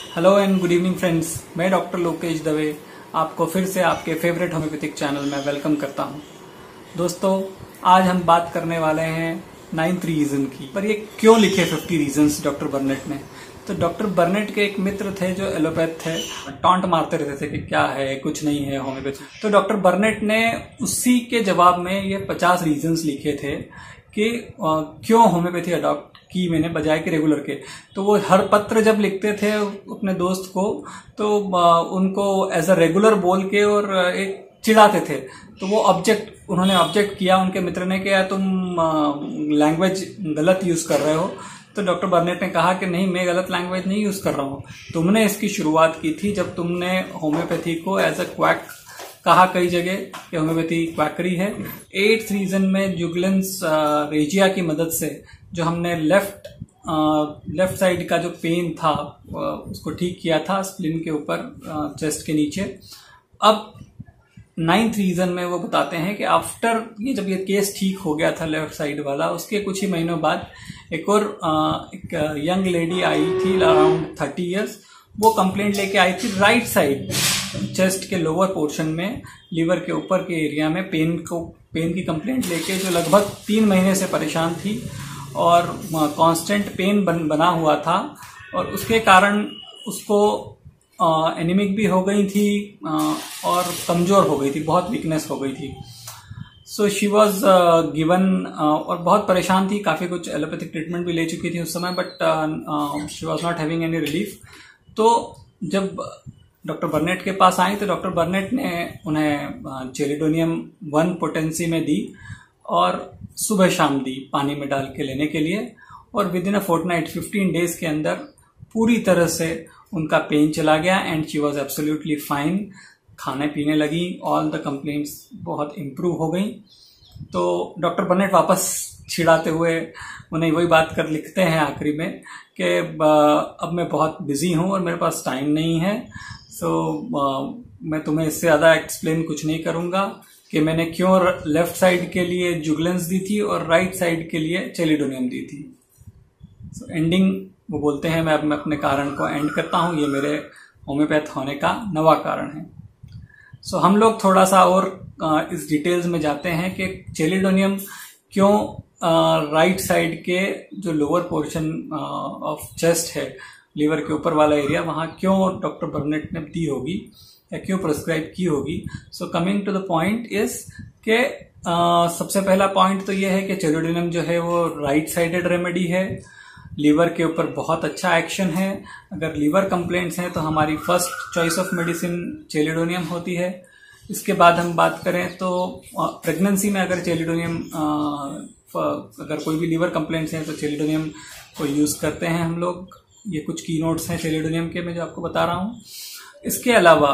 Hello and good evening friends, मैं doctor Lokesh Dave आपको फिर से आपके फेवरेट होम्योपैथिक चैनल में वेलकम करता हूं। दोस्तों, आज हम बात करने वाले हैं 9th रीजन की। पर ये क्यों लिखे 50 रीजन्स डॉक्टर बर्नेट ने? तो डॉक्टर बर्नेट के एक मित्र थे जो एलोपैथ थे, टॉन्ट मारते रहते थे कि क्या है, कुछ नहीं है होम्योपैथी। तो डॉक्टर बर्नेट ने उसी के जवाब में ये 50 रीजन्स लिखे थे कि क्यों होम्योपैथी अडॉप्ट की मैंने बजाय के रेगुलर के। तो वो हर पत्र जब लिखते थे अपने दोस्त को तो उनको एज अ रेगुलर बोल के और एक चिढ़ाते थे। तो वो उन्होंने ऑब्जेक्ट किया उनके मित्र ने कि यार तुम लैंग्वेज गलत यूज कर रहे हो। तो डॉक्टर बर्नेट ने कहा कि नहीं, मैं गलत लैंग्वेज नहीं यूज कर रहा हूँ। तुमने इसकी शुरुआत की थी जब तुमने होम्योपैथी को एज अ क्वैक कहा कई जगह कि होम्योपैथी क्वैकरी है। 8th रीजन में जुगलेंस रेजिया की मदद से जो हमने लेफ्ट साइड का जो पेन था उसको ठीक किया था स्प्लिन के ऊपर, चेस्ट के नीचे। अब 9th रीजन में वो बताते हैं कि आफ्टर जब ये केस ठीक हो गया था लेफ्ट साइड वाला, उसके कुछ ही महीनों बाद एक और एक यंग लेडी आई थी अराउंड 30 इयर्स। वो कंप्लेंट लेके आई थी राइट साइड चेस्ट के लोअर पोर्शन में, लीवर के ऊपर के एरिया में पेन की कंप्लेंट लेके, जो लगभग 3 महीने से परेशान थी और कांस्टेंट पेन बना हुआ था और उसके कारण उसको एनीमिक भी हो गई थी और कमजोर हो गई थी, बहुत वीकनेस हो गई थी। सो शी वॉज गिवन और बहुत परेशान थी, काफी कुछ एलोपैथिक ट्रीटमेंट भी ले चुकी थी उस समय, but she was not having any relief. तो जब डॉक्टर बर्नेट के पास आई तो डॉक्टर बर्नेट ने उन्हें चेलिडोनियम 1 पोटेंसी में दी और सुबह शाम दी पानी में डाल के लेने के लिए। और within a fortnight 15 days के अंदर पूरी तरह से उनका पेन चला गया and she was absolutely fine. खाने पीने लगी, ऑल द कंप्लेंट्स बहुत इम्प्रूव हो गई। तो डॉक्टर बर्नेट वापस छिड़ाते हुए उन्हें वही बात कर लिखते हैं आखिरी में कि अब मैं बहुत बिजी हूं और मेरे पास टाइम नहीं है। सो मैं तुम्हें इससे ज्यादा एक्सप्लेन कुछ नहीं करूंगा कि मैंने क्यों लेफ्ट साइड के लिए जुगलेंस दी थी और राइट साइड के लिए चेलिडोनियम दी थी। सो एंडिंग वो बोलते हैं, मैं अपने कारण को एंड करता हूं, ये मेरे होम्योपैथ होने का नवा कारण है। सो हम लोग थोड़ा सा और इस डिटेल्स में जाते हैं कि चेलिडोनियम क्यों राइट साइड के जो लोअर पोर्शन ऑफ चेस्ट है, लीवर के ऊपर वाला एरिया, वहां क्यों डॉक्टर बर्नेट ने दी होगी या क्यों प्रिस्क्राइब की होगी। So coming to the point is के सबसे पहला पॉइंट तो ये है कि चेलिडोनियम जो है वो राइट साइडेड रेमेडी है, लीवर के ऊपर बहुत अच्छा एक्शन है। अगर लीवर कंप्लेंट्स हैं तो हमारी first choice of medicine chelidonium होती है। इसके बाद हम बात करें तो प्रेगनेंसी में अगर चेलिडोनियम, अगर कोई भी लीवर कंप्लेंट्स हैं तो चेलिडोनियम को यूज करते हैं हम लोग। ये कुछ की नोट्स हैं चेलिडोनियम के, मैं जो आपको बता रहा हूं। इसके अलावा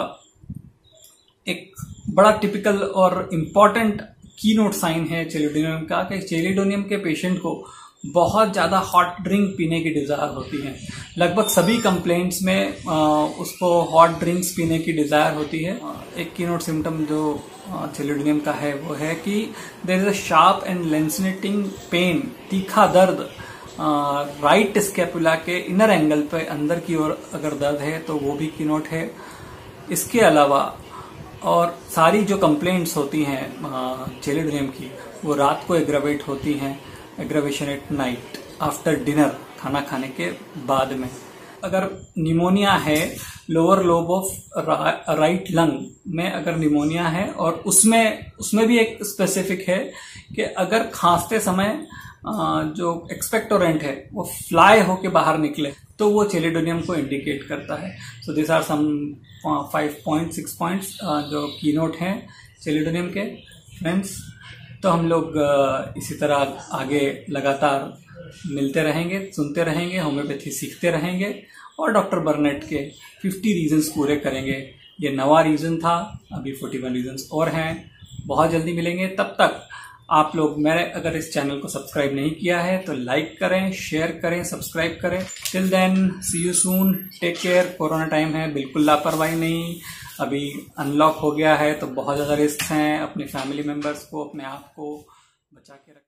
एक बड़ा टिपिकल और इम्पॉर्टेंट की नोट साइन है चेलिडोनियम का कि चेलिडोनियम के पेशेंट को बहुत ज्यादा हॉट ड्रिंक पीने की डिजायर होती है। लगभग सभी कंप्लेंट्स में उसको हॉट ड्रिंक्स पीने की डिजायर होती है। एक कीनोट सिम्टम जो चेलिडोनियम का है वो है कि there is a sharp and lancinating pain, तीखा दर्द राइट स्कैपुला के इनर एंगल पे अंदर की ओर अगर दर्द है तो वो भी कीनोट है। इसके अलावा और सारी जो कंप्लेंट्स होती हैं चेलिडोनियम की वो रात को एग्रावेट होती हैं, aggravation at night after dinner, खाना खाने के बाद में। अगर निमोनिया है, lower lobe of right lung में अगर निमोनिया है और उसमें भी एक स्पेसिफिक है कि अगर खांसते समय जो एक्सपेक्टोरेंट है वो फ्लाई होके बाहर निकले तो वो चेलिडोनियम को इंडिकेट करता है। So this are some 5.6 points जो कीनोट हैं चेलिडोनियम के फ्रेंड्स। तो हम लोग इसी तरह आगे लगातार मिलते रहेंगे, सुनते रहेंगे, होम्योपैथी सीखते रहेंगे और डॉक्टर बर्नेट के 50 रीजन्स पूरे करेंगे। ये नवा रीजन था, अभी 41 रीजन्स और हैं। बहुत जल्दी मिलेंगे, तब तक आप लोग मेरे अगर इस चैनल को सब्सक्राइब नहीं किया है तो लाइक करें, शेयर करें, सब्सक्राइब करें। Till then see you soon, take care. Corona time है, बिल्कुल लापरवाही नहीं। अभी अनलॉक हो गया है तो बहुत ज्यादा रिस्क हैं। अपने फैमिली मेंबर्स को, अपने आप को बचा के रखें।